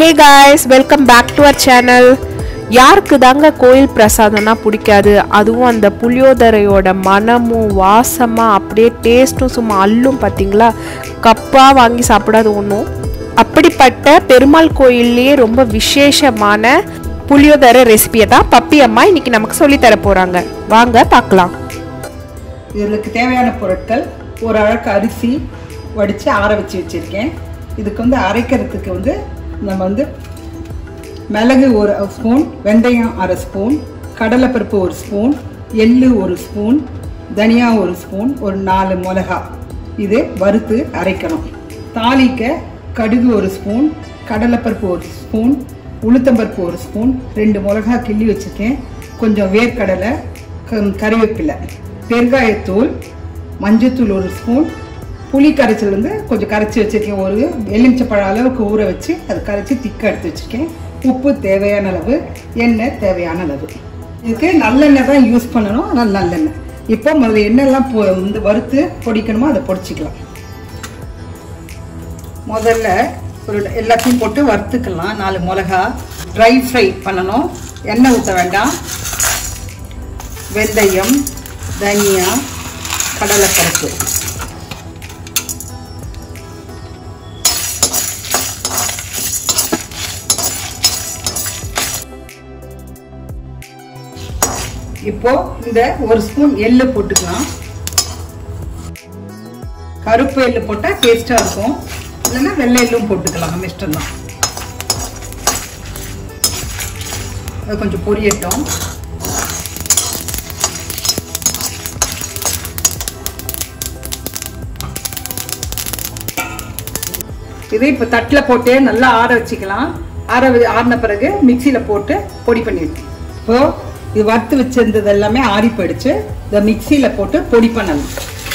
Hey guys, welcome back to our channel. யாருக்கு தாங்க கோயில் பிரசாதம்னா பிடிக்காது. அதுவும் அந்த புளியோதரையோட மனமும் வாசமாக அப்படியே டேஸ்ட்டும் சும்மா அள்ளும் பார்த்தீங்களா. கப்பாக வாங்கி சாப்பிடாது ஒன்றும். அப்படிப்பட்ட பெருமாள் கோயில்லையே ரொம்ப விசேஷமான புளியோதரை ரெசிபியை தான் பப்பி அம்மா இன்னைக்கு நமக்கு சொல்லித்தர போகிறாங்க. வாங்க பார்க்கலாம். இதற்கு தேவையான பொருட்கள்: ஒரு அழகு அரிசி வடித்து ஆற வச்சுருக்கேன். இதுக்கு அரைக்கிறதுக்கு நம்ம மிளகு ஒரு ஸ்பூன், வெந்தயம் அரை ஸ்பூன், கடலைப்பருப்பு ஒரு ஸ்பூன், எள்ளு ஒரு ஸ்பூன், தனியா ஒரு ஸ்பூன், ஒரு 4 மிளகா இது வறுத்து அரைக்கணும். தாளிக்க கடுகு ஒரு ஸ்பூன், கடலைப்பருப்பு ஒரு ஸ்பூன், உளுத்தம்பருப்பு ஒரு ஸ்பூன், 2 மிளகா கிள்ளி வச்சுருக்கேன், கொஞ்சம் வேர்க்கடலை, கறிவேப்பிலை, பெருங்காயத்தூள், மஞ்சத்தூள் ஒரு ஸ்பூன், புளி கரைச்சல் கொஞ்சம் கரைச்சி வச்சுருக்கேன். ஒரு எலுமிச்சப்பழ அளவுக்கு ஊற வச்சு அது கரைச்சி திக்க எடுத்து வச்சுருக்கேன். உப்பு தேவையான அளவு, எண்ணெய் தேவையான அளவு. இதுக்கு நல்லெண்ணெய் தான் யூஸ் பண்ணணும், ஆனால் நல்லெண்ணெய். இப்போ முதல்ல எண்ணெய்லாம் வறுத்து பொடிக்கணுமோ அதை பொடிச்சிக்கலாம். முதல்ல ஒரு எல்லாத்தையும் போட்டு வறுத்துக்கலாம். 4 மிளகா ட்ரை ஃப்ரை பண்ணணும். எண்ணெய் ஊற்ற வேண்டாம். வெந்தயம், தனியா, கடலைப்பருப்பு, இப்போ இந்த ஒரு ஸ்பூன் எள்ளு போட்டுக்கலாம். கருப்பு எள்ளு போட்டா டேஸ்டா இருக்கும், இல்லைன்னா வெள்ளை எள்ளும் போட்டுக்கலாம், நம்ம இஷ்டம் தான். அது கொஞ்சம் பொரியட்டும். இதை இப்போ தட்டில் போட்டு நல்லா ஆற வச்சுக்கலாம். ஆறின பிறகு மிக்சியில் போட்டு பொடி பண்ணிடுவோம். இப்போ இது வறுத்து வச்சிருந்தது எல்லாமே ஆறி போயிடுச்சு. இதை மிக்சியில் போட்டு பொடி பண்ணலாம்.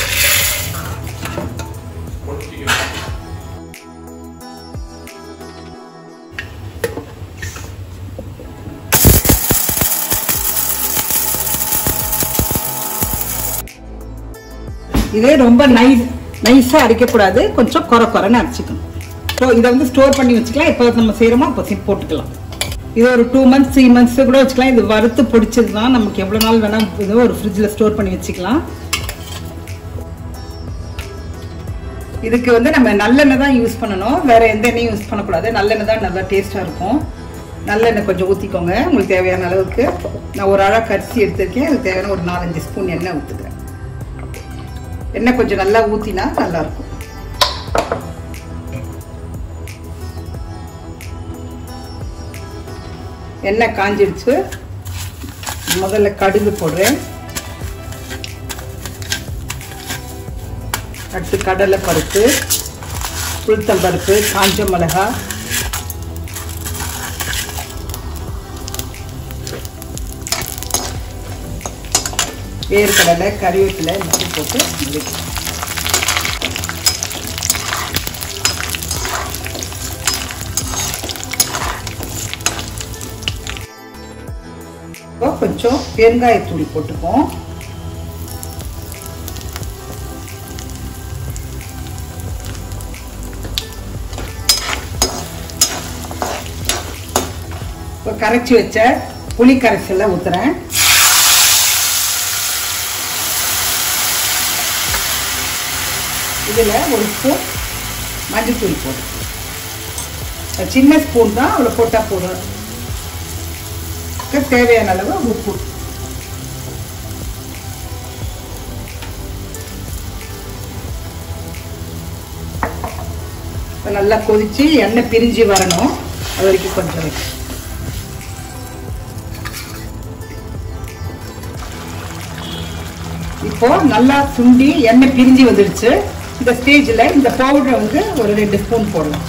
இதே ரொம்ப நைஸா அரைக்கக்கூடாது, கொஞ்சம் குறைன்னு அரைச்சிக்கணும். ஸோ இதை ஸ்டோர் பண்ணி வச்சுக்கலாம். இப்போ நம்ம செய்யறோமோ அப்போ போட்டுக்கலாம். இது ஒரு 2 months 3 months கூட வச்சுக்கலாம். இது வறுத்து பொடிச்சது தான், நமக்கு எவ்வளோ நாள் வேணால் இது ஒரு ஃப்ரிட்ஜில் ஸ்டோர் பண்ணி வச்சுக்கலாம். இதுக்கு நம்ம நல்லெண்ணெய் தான் யூஸ் பண்ணணும், வேற எந்த எண்ணெயும் யூஸ் பண்ணக்கூடாது. நல்லெண்ணெய் தான் நல்லா டேஸ்டாக இருக்கும். நல்லெண்ணெய் கொஞ்சம் ஊற்றிக்கோங்க உங்களுக்கு தேவையான அளவுக்கு. நான் ஒரு அழகு அரிசி எடுத்துருக்கேன், அதுக்கு தேவையான ஒரு 4-5 ஸ்பூன் எண்ணெய் ஊற்றுக்கிறேன். எண்ணெய் கொஞ்சம் நல்லா ஊற்றினா நல்லாயிருக்கும். எண்ணெய் காஞ்சிடுச்சு. முதல்ல கடுகு போடுறேன். அடுத்து கடலை பருப்பு, உளுத்தம் பருப்பு, காஞ்ச மிளகா, வேர்க்கடலை, கறிவேப்பிலை மட்டும் போட்டு கொஞ்சம் பெருங்காயத்தூள் போட்டுப்போம். இப்போ கரைச்சி வச்ச புளி கரைசலை ஊத்துறேன். இதுல ஒரு ஸ்பூன் மஞ்சத்தூள் போடுறேன். சின்ன ஸ்பூன் தான், அவ்வளோ போட்டா போதும். தேவையான அளவு உப்பு. நல்லா கொதிச்சு எண்ணெய் பிரிஞ்சு வரணும், அது வரைக்கும் கொஞ்சம் வைக்க. இப்போ நல்லா சுண்டி எண்ணெய் பிரிஞ்சு வந்துடுச்சு. இந்த ஸ்டேஜ்ல இந்த பவுடரை ஒரு 2 ஸ்பூன் போடலாம்.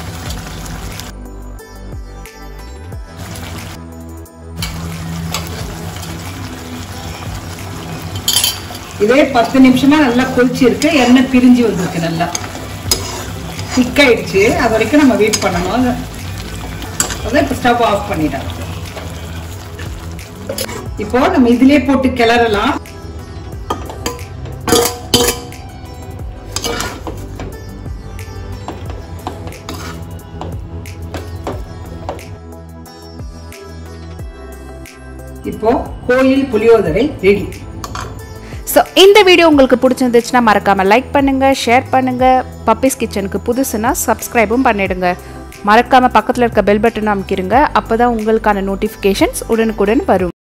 இதே 10 நிமிஷமா நல்லா கொதிச்சு இருக்கு, எண்ணெய் பிரிஞ்சு வந்திருக்கு, நல்லா திக்காயிடுச்சு. அது வரைக்கும் நம்ம வெயிட் பண்ணணும். அதை இப்போ ஸ்டவ் ஆஃப் பண்ணிடலாம். இப்போ நம்ம இதுலயே போட்டு கிளறலாம். இப்போ கோயில் புளியோதரை ரெடி. ஸோ இந்த வீடியோ உங்களுக்கு பிடிச்சிருந்துச்சுன்னா மறக்காமல் லைக் பண்ணுங்கள், ஷேர் பண்ணுங்கள். பப்பீஸ் கிச்சனுக்கு புதுசுன்னா சப்ஸ்கிரைபும் பண்ணிடுங்க. மறக்காமல் பக்கத்தில் இருக்க பெல் பட்டன் அமைக்கிருங்க. அப்போ தான் உங்களுக்கான நோட்டிஃபிகேஷன்ஸ் உடனுக்குடன் வரும்.